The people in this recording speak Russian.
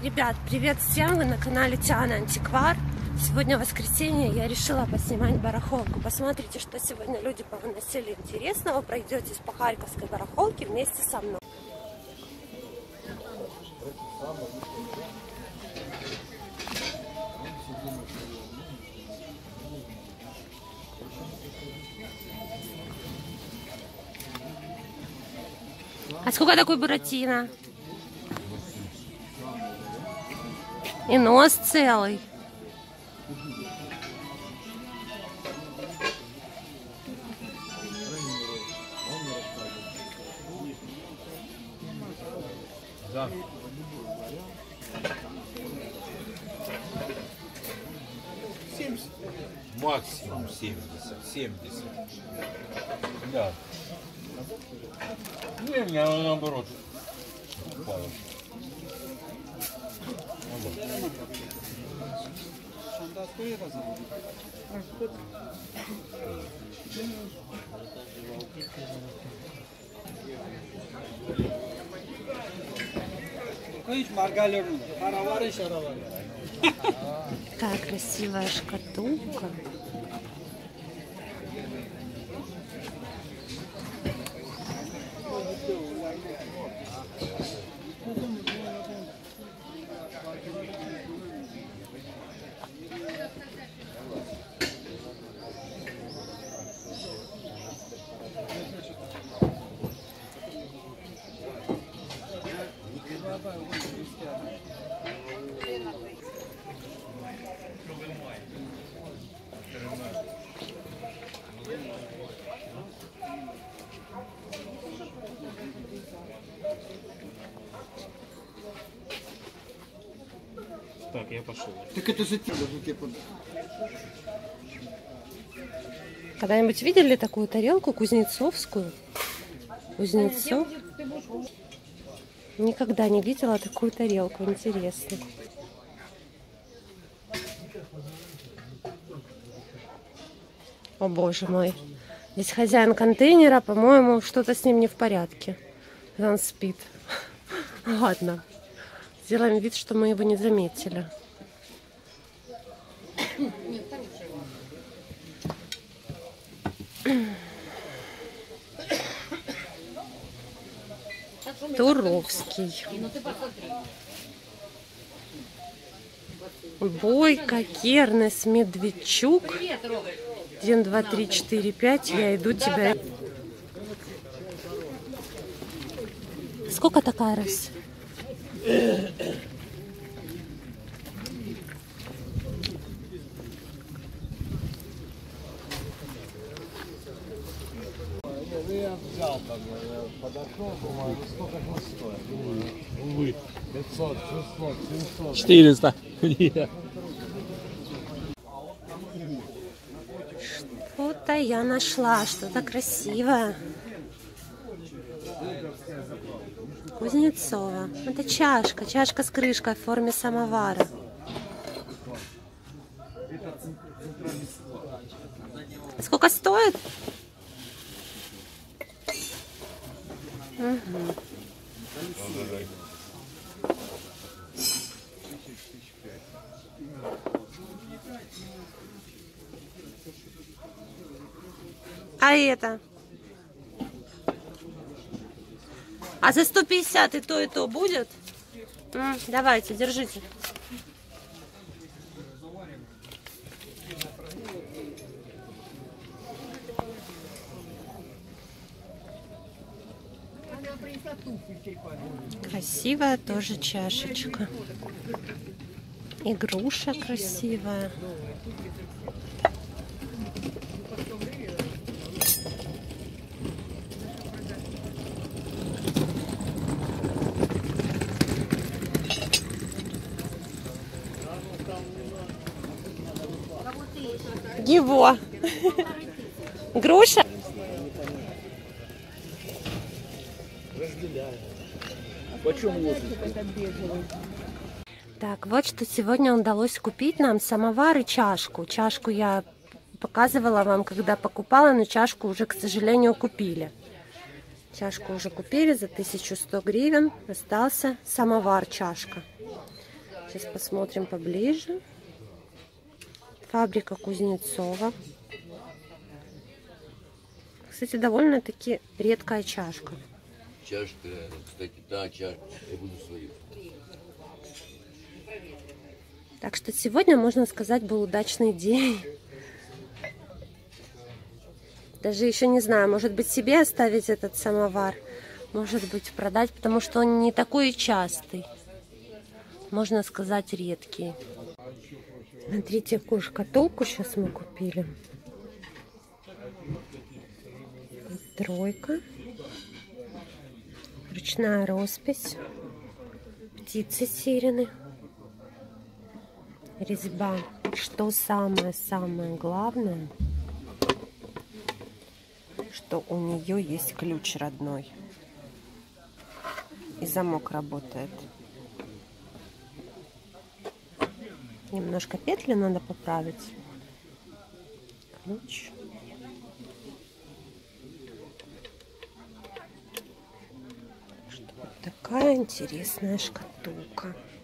Ребят, привет всем! Вы на канале Тиана Антиквар. Сегодня воскресенье, я решила поснимать барахолку. Посмотрите, что сегодня люди повыносили интересного. Пройдетесь по Харьковской барахолке вместе со мной. А сколько такой буратино? И нос целый. Да. Максимум 70. Да. Не, у меня наоборот упало. Такая красивая шкатулка. Так, я пошел. Так это же тебе. Когда-нибудь видели такую тарелку кузнецовскую? Кузнецов? Никогда не видела такую тарелку. Интересно. О боже мой. Здесь хозяин контейнера, по-моему, что-то с ним не в порядке. Он спит. Ладно. Сделаем вид, что мы его не заметили. Туровский. Бойко, Кернес, Медведчук. 1, 2, 3, 4, 5. Я иду тебя. Сколько такая раз? Я взял там, подошел, думаю, сколько же стоит? Увы. 500, 600, 700. 400. Что-то я нашла, что-то красивое. Кузнецова. Это чашка. Чашка с крышкой в форме самовара. Сколько стоит? Угу. А это? А за 150 и то будет? Давайте, держите. Красивая тоже чашечка. И груша красивая. Его. Груша. Так, вот что сегодня удалось купить нам: самовар и чашку. Чашку я показывала вам, когда покупала, но чашку уже, к сожалению, купили. Чашку уже купили за 1100 гривен. Остался самовар, чашка. Сейчас посмотрим поближе. Фабрика Кузнецова. Кстати, довольно-таки редкая чашка. Чашка, кстати, да, чашка. Я буду свою. Так что сегодня, можно сказать, был удачный день. Даже еще не знаю, может быть, себе оставить этот самовар, может быть, продать, потому что он не такой частый. Можно сказать, редкий. Смотрите, какую шкатулку сейчас мы купили. Тройка. Ручная роспись. Птицы сирены. Резьба. Что самое-самое главное, что у нее есть ключ родной. И замок работает. Немножко петли надо поправить. Ключ. Вот такая интересная шкатулка.